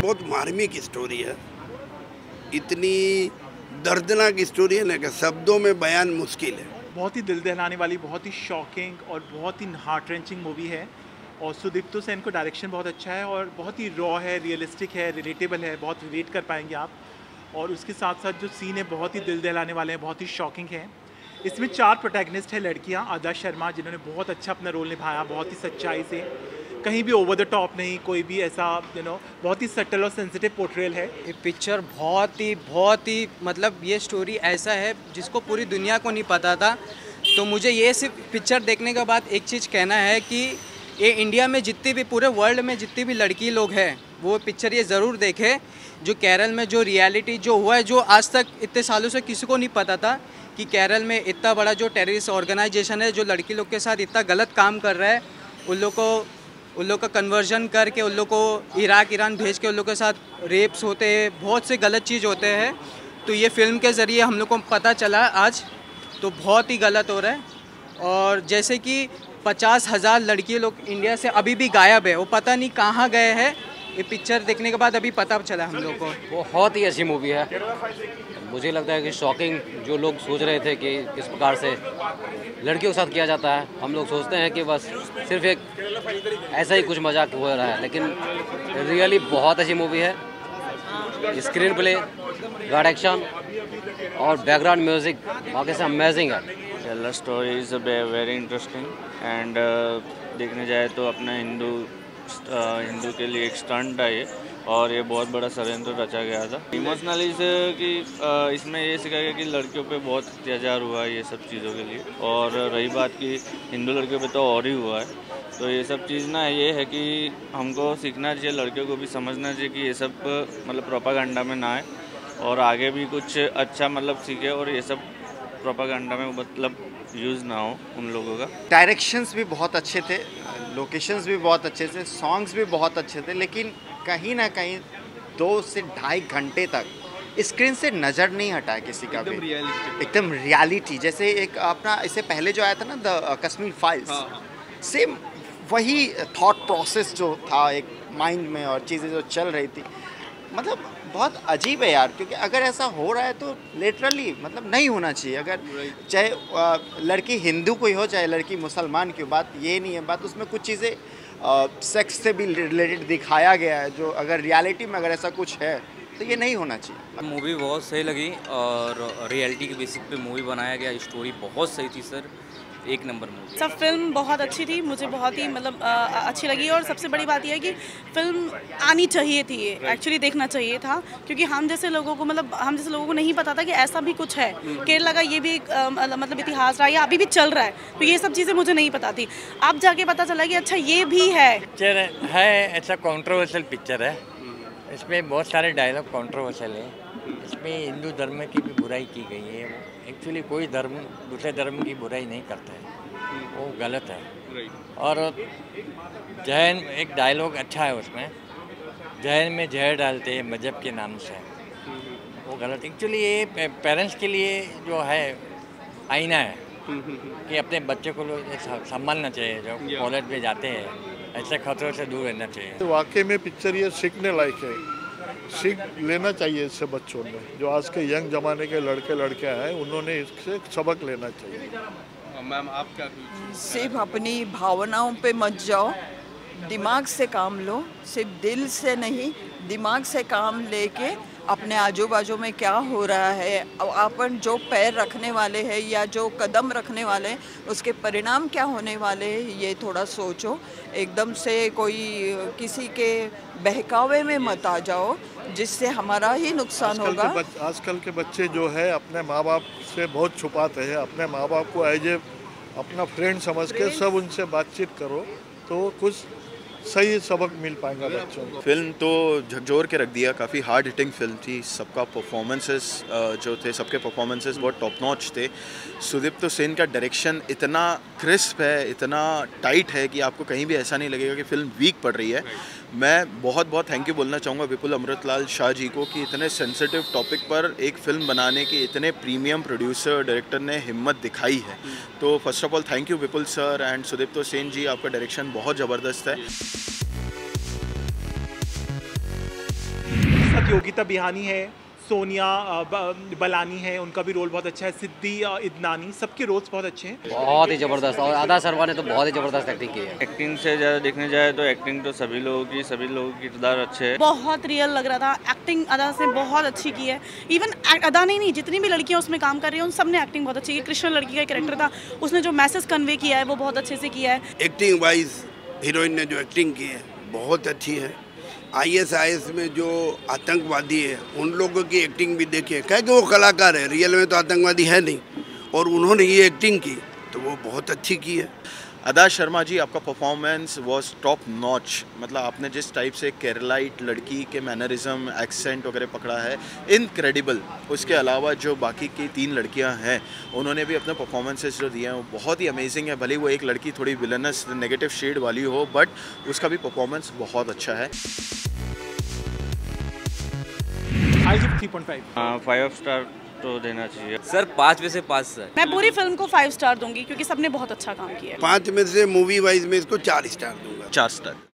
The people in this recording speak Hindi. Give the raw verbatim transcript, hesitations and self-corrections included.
बहुत मार्मिक स्टोरी है, इतनी दर्दनाक स्टोरी है ना कि शब्दों में बयान मुश्किल है। बहुत ही दिल दहलाने वाली, बहुत ही शॉकिंग और बहुत ही हार्ट रेंचिंग मूवी है। और सुदीप्तो सेन को डायरेक्शन बहुत अच्छा है और बहुत ही रॉ है, रियलिस्टिक है, रिलेटेबल है, बहुत रिलेट कर पाएंगे आप। और उसके साथ साथ जो सीन है बहुत ही दिल दहलाने वाले हैं, बहुत ही शॉकिंग है। इसमें चार प्रोटैगनिस्ट है लड़कियां। आदा शर्मा जिन्होंने बहुत अच्छा अपना रोल निभाया, बहुत ही सच्चाई से, कहीं भी ओवर द टॉप नहीं, कोई भी ऐसा यू नो बहुत ही सटल और सेंसिटिव पोर्ट्रेल है। ये पिक्चर बहुत ही बहुत ही मतलब ये स्टोरी ऐसा है जिसको पूरी दुनिया को नहीं पता था। तो मुझे ये सिर्फ पिक्चर देखने के बाद एक चीज़ कहना है कि ये इंडिया में जितनी भी, पूरे वर्ल्ड में जितनी भी लड़की लोग हैं वो पिक्चर ये ज़रूर देखें। जो केरल में जो रियलिटी जो हुआ है, जो आज तक इतने सालों से किसी को नहीं पता था कि केरल में इतना बड़ा जो टेररिस्ट ऑर्गेनाइजेशन है जो लड़की लोग के साथ इतना गलत काम कर रहा है, उन लोग को उन लोग का कन्वर्जन करके उन लोग को इराक ईरान भेज के उन लोग के साथ रेप्स होते हैं, बहुत से गलत चीज़ होते हैं। तो ये फिल्म के ज़रिए हम लोग को पता चला आज, तो बहुत ही गलत हो रहा है। और जैसे कि पचास हज़ार लड़की लोग इंडिया से अभी भी गायब है, वो पता नहीं कहाँ गए हैं। ये पिक्चर देखने के बाद अभी पता चला हम लोग को। बहुत ही अच्छी मूवी है। मुझे लगता है कि शॉकिंग, जो लोग सोच रहे थे कि किस प्रकार से लड़कियों के साथ किया जाता है, हम लोग सोचते हैं कि बस सिर्फ एक ऐसा ही कुछ मजाक हो रहा है, लेकिन रियली बहुत अच्छी मूवी है। स्क्रीन प्ले, गार्ड एक्शन और बैकग्राउंड म्यूजिक बाकी से अमेजिंग है। Love story is very interesting and देखने जाए तो अपना हिंदू हिंदू के लिए एक स्टंट है ये, और ये बहुत बड़ा षड्यंत्र रचा गया था। इमोशनली से कि इसमें ये सिखाया गया कि लड़कियों पे बहुत अत्याचार हुआ है ये सब चीज़ों के लिए, और रही बात कि हिंदू लड़कियों पे तो और ही हुआ है। तो ये सब चीज़ ना ये है कि हमको सीखना चाहिए, लड़कियों को भी समझना चाहिए कि ये सब मतलब प्रोपागेंडा में ना आए और आगे भी कुछ अच्छा मतलब सीखे, और ये सब प्रोपागेंडा में मतलब यूज़ ना हो उन लोगों का। डायरेक्शंस भी बहुत अच्छे थे, लोकेशंस भी बहुत अच्छे थे, सॉन्ग्स भी बहुत अच्छे थे, लेकिन कहीं ना कहीं दो से ढाई घंटे तक स्क्रीन से नज़र नहीं हटा किसी का भी। एकदम रियलिटी, जैसे एक अपना इससे पहले जो आया था ना द कश्मीर फाइल्स, सेम वही थॉट प्रोसेस जो था एक माइंड में और चीज़ें जो चल रही थी, मतलब बहुत अजीब है यार। क्योंकि अगर ऐसा हो रहा है तो लिटरली मतलब नहीं होना चाहिए। अगर चाहे लड़की हिंदू कोई हो चाहे लड़की मुसलमान की, बात ये नहीं है, बात उसमें कुछ चीज़ें सेक्स से भी रिलेटेड दिखाया गया है, जो अगर रियलिटी में अगर ऐसा कुछ है तो ये नहीं होना चाहिए। मूवी बहुत सही लगी और रियलिटी के बेसिक पे मूवी बनाया गया, स्टोरी बहुत सही थी सर, एक नंबर मूवी। सब फिल्म बहुत अच्छी थी, मुझे बहुत ही मतलब आ, अच्छी लगी। और सबसे बड़ी बात यह है कि फिल्म आनी चाहिए थी, ये एक्चुअली देखना चाहिए था, क्योंकि हम जैसे लोगों को मतलब हम जैसे लोगों को नहीं पता था कि ऐसा भी कुछ है। केरला का ये भी एक आ, मतलब इतिहास रहा है, अभी भी चल रहा है, तो ये सब चीज़ें मुझे नहीं पता थी। अब जाके पता चला कि अच्छा ये भी है। पिक्चर है ऐसा कॉन्ट्रोवर्शियल पिक्चर है, इसमें बहुत सारे डायलॉग कॉन्ट्रोवर्शियल है। इसमें हिंदू धर्म की भी बुराई की गई है। एक्चुअली कोई धर्म दूसरे धर्म की बुराई नहीं करता है, वो गलत है। और जैन, एक डायलॉग अच्छा है उसमें, जैन में जहर डालते हैं मजहब के नाम से, वो गलत। एक्चुअली ये पेरेंट्स के लिए जो है आईना है कि अपने बच्चे को संभालना चाहिए, जो कॉलेज में जाते हैं ऐसे खतरों से दूर रहना चाहिए। तो वाकई में पिक्चर ये सीखने लायक है, सीख लेना चाहिए इससे बच्चों ने। जो आज के यंग जमाने के लड़के लड़कियां हैं उन्होंने इससे सबक लेना चाहिए। मैम आप क्या? सिर्फ अपनी भावनाओं पे मत जाओ, दिमाग से काम लो, सिर्फ दिल से नहीं दिमाग से काम लेके अपने आजू बाजू में क्या हो रहा है, अपन जो पैर रखने वाले हैं या जो कदम रखने वाले हैं उसके परिणाम क्या होने वाले हैं, ये थोड़ा सोचो। एकदम से कोई किसी के बहकावे में मत आ जाओ जिससे हमारा ही नुकसान आजकल होगा। के आजकल के बच्चे जो है अपने माँ बाप से बहुत छुपाते हैं, अपने माँ बाप को एज ए अपना फ्रेंड समझ के सब उनसे बातचीत करो तो कुछ सही सबक मिल पाएगा बच्चों को। फिल्म तो झकझोर के रख दिया, काफ़ी हार्ड हिटिंग फिल्म थी। सबका परफॉर्मेंसेस जो थे, सबके परफॉर्मेंसेस बहुत टॉप नॉच थे। सुदीप्तो सेन का डायरेक्शन इतना क्रिस्प है, इतना टाइट है कि आपको कहीं भी ऐसा नहीं लगेगा कि फिल्म वीक पड़ रही है। मैं बहुत बहुत थैंक यू बोलना चाहूँगा विपुल अमृतलाल शाह जी को कि इतने सेंसिटिव टॉपिक पर एक फ़िल्म बनाने की इतने प्रीमियम प्रोड्यूसर डायरेक्टर ने हिम्मत दिखाई है। तो first of all thank you Vipul sir and Sudipto Sen ji, आपका डायरेक्शन बहुत ज़बरदस्त है। बाकी योगिता बिहानी है, सोनिया बलानी है, उनका भी रोल बहुत अच्छा है, सिद्धि इदनानी, सबके रोल्स बहुत अच्छे हैं। बहुत ही ज़बरदस्त, और आदा शर्मा ने तो बहुत ही ज़बरदस्त एक्टिंग की है। एक्टिंग से ज़्यादा देखने जाए तो एक्टिंग तो सभी लोगों की सभी लोगों की किरदार अच्छे है। बहुत रियल लग रहा था, एक्टिंग अदा से बहुत अच्छी की है। इवन अदा नहीं नहीं जितनी भी लड़कियां उसमें काम कर रही हैं उन सब ने एक्टिंग बहुत अच्छी की। कृष्ण लड़की का कैरेक्टर था, उसने जो मैसेज कन्वे किया है वो बहुत अच्छे से किया है। एक्टिंग वाइज हीरोइन ने जो एक्टिंग की है बहुत अच्छी है। आई एस आई एस में जो आतंकवादी है उन लोगों की एक्टिंग भी देखिए, क्या कि वो कलाकार है, रियल में तो आतंकवादी है नहीं, और उन्होंने ये एक्टिंग की तो वो बहुत अच्छी की है। अदा शर्मा जी, आपका परफॉर्मेंस वाज टॉप नॉच। मतलब आपने जिस टाइप से केरलाइट लड़की के मैनरिज्म, एक्सेंट वगैरह पकड़ा है, इनक्रेडिबल। उसके अलावा जो बाकी की तीन लड़कियां हैं उन्होंने भी अपने परफॉर्मेंसेस जो दिए हैं वो बहुत ही अमेजिंग है। भले वो एक लड़की थोड़ी विलनस नेगेटिव शेड वाली हो, बट उसका भी परफॉर्मेंस बहुत अच्छा है। I give three point five. हाँ, फाइव स्टार तो देना चाहिए सर। पाँच में से पाँच सर। मैं पूरी फिल्म को फाइव स्टार दूंगी क्योंकि सबने बहुत अच्छा काम किया है। पाँच में से मूवी वाइज में इसको चार स्टार दूंगा। चार स्टार।